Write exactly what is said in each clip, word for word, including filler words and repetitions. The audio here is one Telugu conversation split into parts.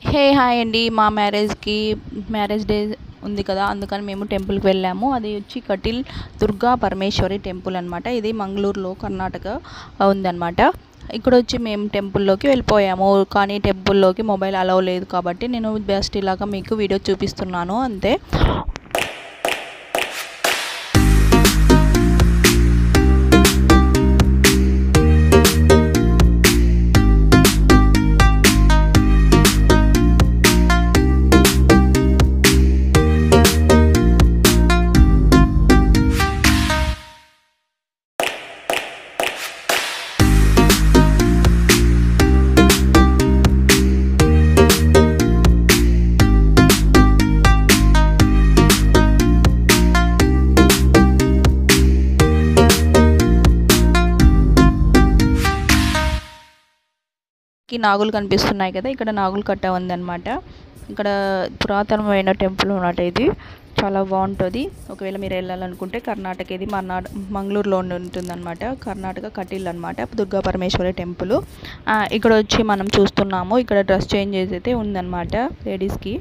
హే హాయ్ అండి. మా మ్యారేజ్కి మ్యారేజ్ డే ఉంది కదా, అందుకని మేము టెంపుల్కి వెళ్ళాము. అది వచ్చి కటిల్ దుర్గా పరమేశ్వరి టెంపుల్ అనమాట. ఇది మంగళూరులో కర్ణాటక ఉందన్నమాట. ఇక్కడ వచ్చి మేము టెంపుల్లోకి వెళ్ళిపోయాము, కానీ టెంపుల్లోకి మొబైల్ అలౌ లేదు కాబట్టి నేను జస్ట్ ఇలాగా మీకు వీడియో చూపిస్తున్నాను అంతే. నాగులు కనిపిస్తున్నాయి కదా, ఇక్కడ నాగులు కట్ట ఉందన్నమాట. ఇక్కడ పురాతనమైన టెంపుల్ అన్నమాట. ఇది చాలా బాగుంటుంది. ఒకవేళ మీరు వెళ్ళాలనుకుంటే కర్ణాటక, ఇది మర్నాడ్ మంగళూరులో ఉంటుందన్నమాట. కర్ణాటక కటిల్ అనమాట, దుర్గా పరమేశ్వరి టెంపుల్. ఇక్కడ వచ్చి మనం చూస్తున్నాము, ఇక్కడ డ్రెస్ చేంజ్ చేసి అయితే ఉందన్నమాట లేడీస్కి.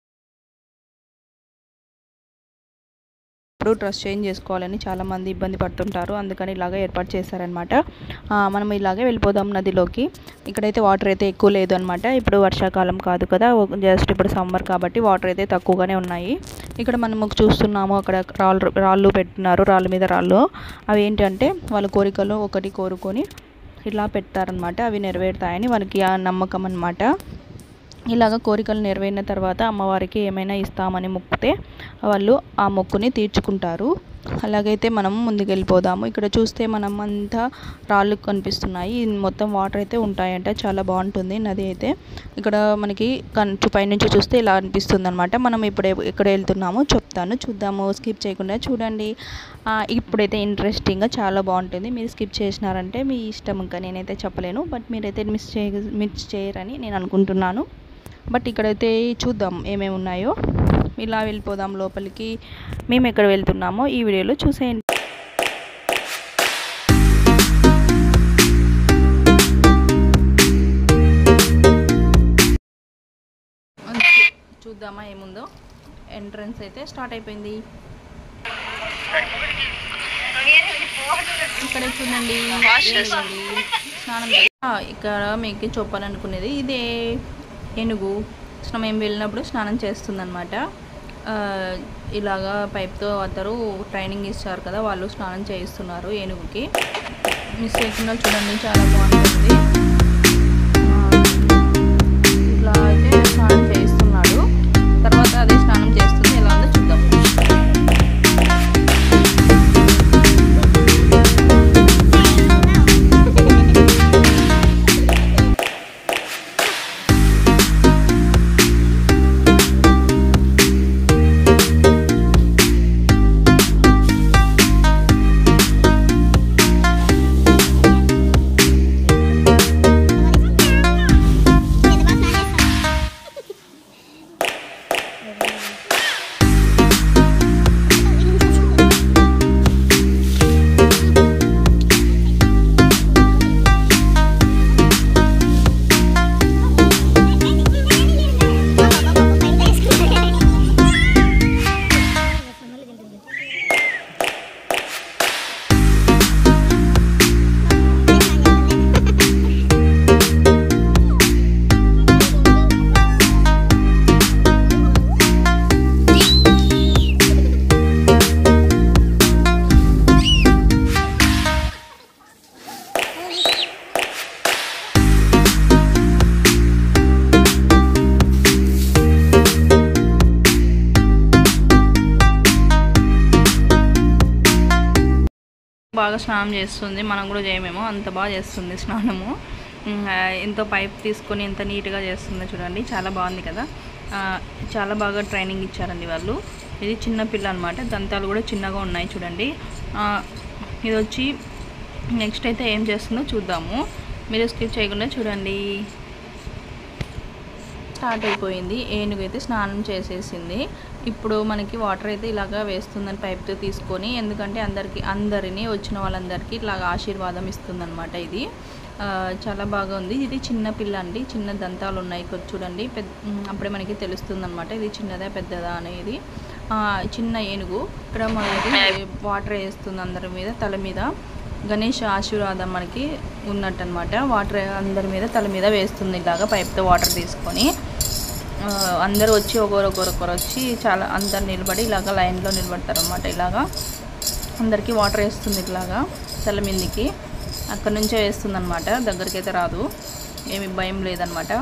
ఇప్పుడు డ్రెస్ చేంజ్ చేసుకోవాలని చాలామంది ఇబ్బంది పడుతుంటారు, అందుకని ఇలాగ ఏర్పాటు చేశారనమాట. మనం ఇలాగే వెళ్ళిపోదాం నదిలోకి. ఇక్కడైతే వాటర్ అయితే ఎక్కువ లేదు అనమాట. ఇప్పుడు వర్షాకాలం కాదు కదా, జస్ట్ ఇప్పుడు సమ్మర్ కాబట్టి వాటర్ అయితే తక్కువగానే ఉన్నాయి. ఇక్కడ మనము చూస్తున్నాము, అక్కడ రాళ్ళు రాళ్ళు పెట్టినారు, రాళ్ళ మీద రాళ్ళు. అవి ఏంటంటే వాళ్ళ కోరికలు ఒకటి కోరుకొని ఇలా పెడతారనమాట. అవి నెరవేరుతాయని వాళ్ళకి ఆ నమ్మకం అనమాట. ఇలాగ కోరికలు నెరవేరిన తర్వాత అమ్మవారికి ఏమైనా ఇస్తామని మొక్కితే వాళ్ళు ఆ మొక్కుని తీర్చుకుంటారు. అలాగైతే మనం ముందుకు వెళ్ళిపోదాము. ఇక్కడ చూస్తే మనం అంతా రాళ్ళు కనిపిస్తున్నాయి, మొత్తం వాటర్ అయితే ఉంటాయంట. చాలా బాగుంటుంది నది అయితే. ఇక్కడ మనకి కన్ను పైనుంచి చూస్తే ఇలా అనిపిస్తుంది అనమాట. మనం ఇప్పుడే ఎక్కడ వెళ్తున్నామో చెప్తాను, చూద్దాము. స్కిప్ చేయకుండా చూడండి. ఇప్పుడైతే ఇంట్రెస్టింగ్గా చాలా బాగుంటుంది. మీరు స్కిప్ చేసినారంటే మీ ఇష్టం, ఇంకా నేనైతే చెప్పలేను. బట్ మీరైతే మిస్ చేయ మిస్ చేయరని నేను అనుకుంటున్నాను. బట్ ఇక్కడైతే చూద్దాం ఏమేమి ఉన్నాయో. ఇలా వెళ్ళిపోదాం లోపలికి. మేము ఎక్కడ వెళ్తున్నామో ఈ వీడియోలో చూసేయండి. చూద్దామా ఏముందో. ఎంట్రన్స్ అయితే స్టార్ట్ అయిపోయింది. ఇక్కడ చూడండి స్నానం. ఇక్కడ మీకు చెప్పాలనుకునేది ఇదే ఏనుగు. మేము వెళ్ళినప్పుడు స్నానం చేస్తుందన్నమాట. ఇలాగా పైప్తో అందరూ ట్రైనింగ్ ఇస్తారు కదా, వాళ్ళు స్నానం చేయిస్తున్నారు ఏనుగుకి. మిస్ చేయకుండా చూడండి, చాలా బాగుంటుంది. ఇట్లా అయితే స్నానం చేయిస్తున్నాడు. తర్వాత అదే స్నానం చేస్తుంది. ఎలా ఉందో చూద్దాం. బాగా స్నానం చేస్తుంది. మనం కూడా చేయమేమో, అంత బాగా చేస్తుంది స్నానము. ఎంతో పైప్ తీసుకొని ఎంత నీట్గా చేస్తుందో చూడండి. చాలా బాగుంది కదా. చాలా బాగా ట్రైనింగ్ ఇచ్చారండి వాళ్ళు. ఇది చిన్న పిల్ల అనమాట. దంతాలు కూడా చిన్నగా ఉన్నాయి చూడండి. ఇది వచ్చి నెక్స్ట్ అయితే ఏం చేస్తుందో చూద్దాము. మీరు స్కిప్ చేయకుండా చూడండి. స్టార్ట్ అయిపోయింది. ఏనుగు అయితే స్నానం చేసేసింది. ఇప్పుడు మనకి వాటర్ అయితే ఇలాగా వేస్తుందని పైప్తో తీసుకొని, ఎందుకంటే అందరికి అందరినీ వచ్చిన వాళ్ళందరికీ ఇలాగ ఆశీర్వాదం ఇస్తుందన్నమాట. ఇది చాలా బాగా ఉంది. ఇది చిన్న పిల్ల అండి, చిన్న దంతాలు ఉన్నాయి చూడండి. పెద్ద అప్పుడే మనకి తెలుస్తుంది అనమాట ఇది చిన్నదా పెద్దదా అనేది. చిన్న ఏనుగు ఇక్కడ మనకి వాటర్ వేస్తుంది అందరి మీద, తల మీద. గణేష్ ఆశీర్వాదం మనకి ఉన్నట్టు అనమాట. వాటర్ అందరి మీద తల మీద వేస్తుంది ఇలాగా పైప్తో వాటర్ తీసుకొని. అందరూ వచ్చి ఒకరొకరొకరు వచ్చి చాలా అందరు నిలబడి ఇలాగ లైన్లో నిలబడతారు అనమాట. ఇలాగా అందరికీ వాటర్ వేస్తుంది ఇలాగా తల మీదకి. అక్కడ నుంచే వేస్తుంది అనమాట, దగ్గరికి అయితే రాదు, ఏమి భయం లేదనమాట.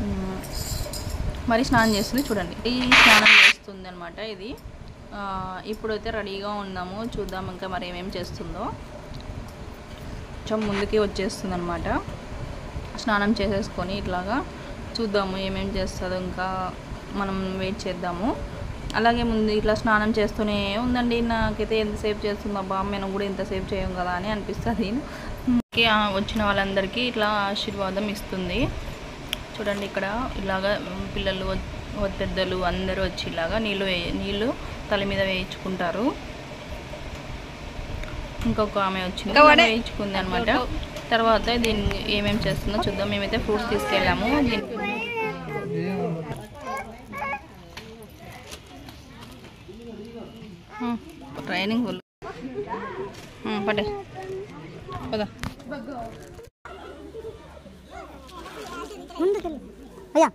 మరి స్నానం చేస్తుంది చూడండి. ఈ స్నానం చేస్తుంది అనమాట ఇది. ఇప్పుడైతే రెడీగా ఉన్నాము, చూద్దాం ఇంకా మరి ఏమేమి చేస్తుందో. కొంచెం ముందుకి వచ్చేస్తుంది అనమాట. స్నానం చేసేసుకొని ఇట్లాగా చూద్దాము ఏమేమి చేస్తుందో, ఇంకా మనం వెయిట్ చేద్దాము. అలాగే ముందు ఇట్లా స్నానం చేస్తూనే ఉందండి. నాకైతే ఎంతసేపు చేస్తుంది అబ్బా, మేము కూడా ఎంతసేపు చేయం కదా అని అనిపిస్తుంది. వచ్చిన వాళ్ళందరికీ ఇట్లా ఆశీర్వాదం ఇస్తుంది చూడండి. ఇక్కడ ఇలాగా పిల్లలు పెద్దలు అందరూ వచ్చి ఇలాగా నీళ్ళు వే నీళ్ళు తల మీద వేయించుకుంటారు. ఇంకొక ఆమె వచ్చింది వేయించుకుంది అనమాట. తర్వాత దీన్ని ఏమేమి చేస్తుందో చూద్దాం. మేమైతే ఫ్రూట్స్ తీసుకెళ్ళాము. ట్రైనింగ్ పడే పదా అయ్యా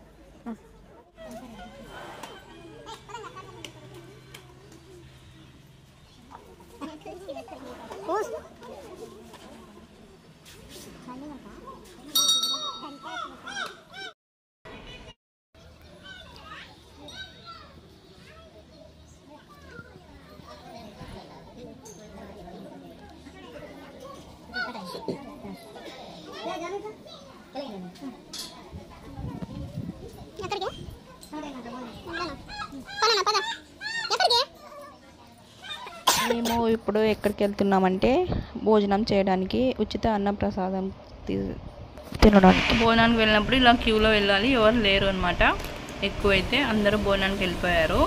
మేము ఇప్పుడు ఎక్కడికి వెళ్తున్నామంటే భోజనం చేయడానికి, ఉచిత అన్న ప్రసాదం తినడానికి. భోజనానికి వెళ్ళినప్పుడు ఇలా క్యూలో వెళ్ళాలి, ఎవరు లేరు అనమాట. ఎక్కువైతే అందరూ భోజనానికి వెళ్ళిపోయారు.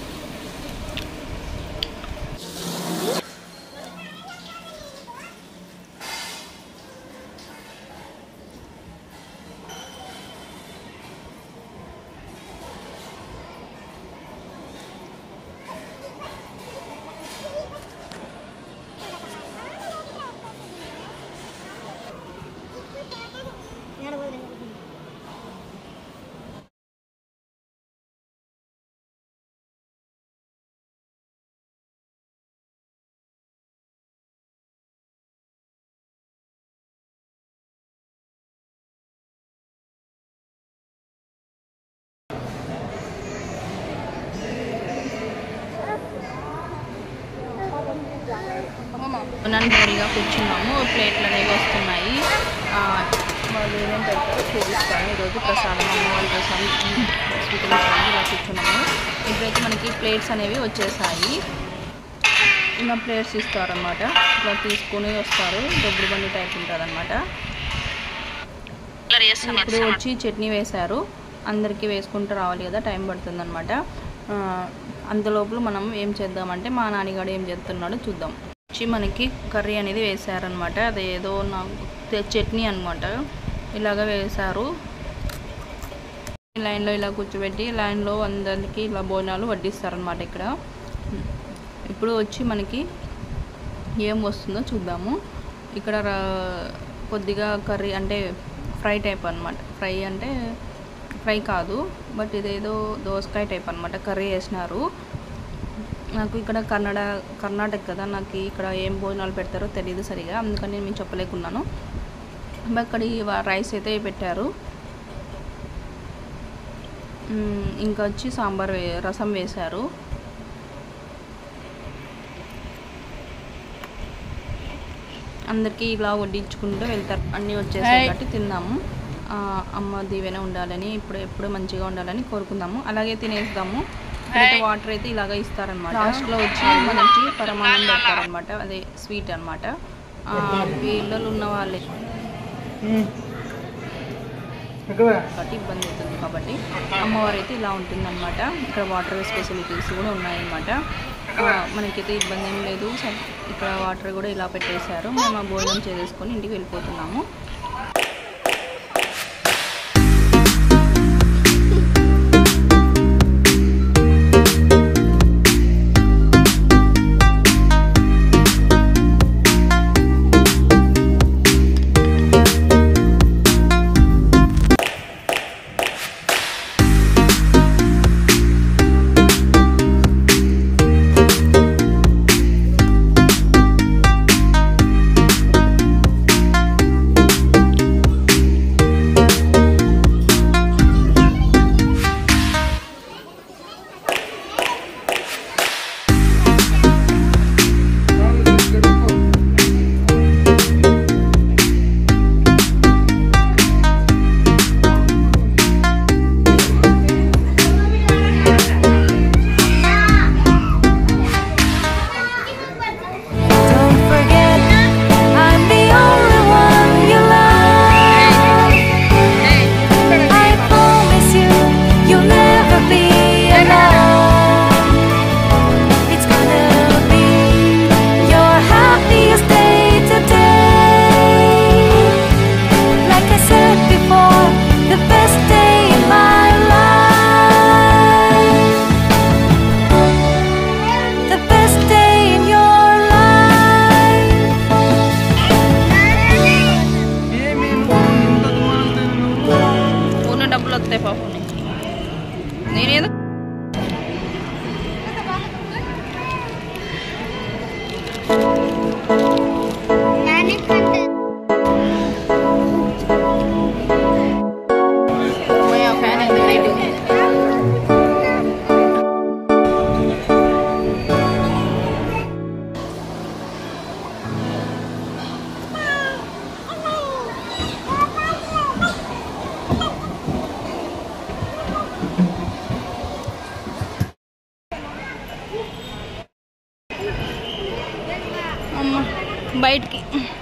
నన్ను రెడీగా కూర్చున్నాము. ప్లేట్లు అనేవి వస్తున్నాయి, వాళ్ళు ఏమేమి పెడతారో చూపిస్తాను. ఈరోజు ప్రసాదం అమ్మవారి ప్రసాదం స్వీకరించడానికి ఇలా కూర్చున్నాము. ఇప్పుడైతే మనకి ప్లేట్స్ అనేవి వచ్చేసాయి. ఇలా ప్లేట్స్ ఇస్తారనమాట. ఇట్లా తీసుకొని వస్తారు, దొబ్బుడు బండి టైప్ ఉంటుంది అనమాట. ఇప్పుడు వచ్చి చట్నీ వేశారు, అందరికీ వేసుకుంటూ రావాలి కదా, టైం పడుతుంది అనమాట. అంతలోపల మనం ఏం చేద్దామంటే మా నాన్నగాడు ఏం చేస్తున్నాడో చూద్దాం. వచ్చి మనకి కర్రీ అనేది వేశారనమాట. అదేదో నాకు చట్నీ అనమాట. ఇలాగ వేశారు. లైన్లో ఇలా కూర్చోబెట్టి లైన్లో అందరికీ ఇలా భోజనాలు వడ్డిస్తారనమాట ఇక్కడ. ఇప్పుడు వచ్చి మనకి ఏం వస్తుందో చూద్దాము. ఇక్కడ కొద్దిగా కర్రీ అంటే ఫ్రై టైప్ అనమాట. ఫ్రై అంటే ఫ్రై కాదు, బట్ ఇదేదో దోసకాయ టైప్ అనమాట. కర్రీ వేసినారు. నాకు ఇక్కడ కన్నడ కర్ణాటక కదా, నాకు ఇక్కడ ఏం భోజనాలు పెడతారో తెలియదు సరిగా, అందుకని నేను మీకు చెప్పలేకున్నాను. అక్కడ రైస్ అయితే పెట్టారు. ఇంకా వచ్చి సాంబార్ వే రసం వేశారు. అందరికీ ఇలా వడ్డించుకుంటూ వెళ్తారు. అన్నీ వచ్చేసాయి కాబట్టి తిందాము. అమ్మ దీవెన ఉండాలని, ఇప్పుడు ఎప్పుడు మంచిగా ఉండాలని కోరుకుందాము. అలాగే తినేద్దాము. ఇక్కడైతే వాటర్ అయితే ఇలాగ ఇస్తారనమాట. లాస్ట్లో వచ్చి మనకి పరమాన్నం పెడతారనమాట, అదే స్వీట్ అనమాట. పిల్లలు ఉన్న వాళ్ళే కాబట్టి ఇబ్బంది అవుతుంది కాబట్టి అమ్మవారు అయితే ఇలా ఉంటుందన్నమాట. ఇక్కడ వాటర్ ఫెసిలిటీస్ కూడా ఉన్నాయన్నమాట. మనకైతే ఇబ్బంది ఏం లేదు. ఇక్కడ వాటర్ కూడా ఇలా పెట్టేశారు. మేము భోజనం చేసేసుకొని ఇంటికి వెళ్ళిపోతున్నాము. నేనేదో బయటికి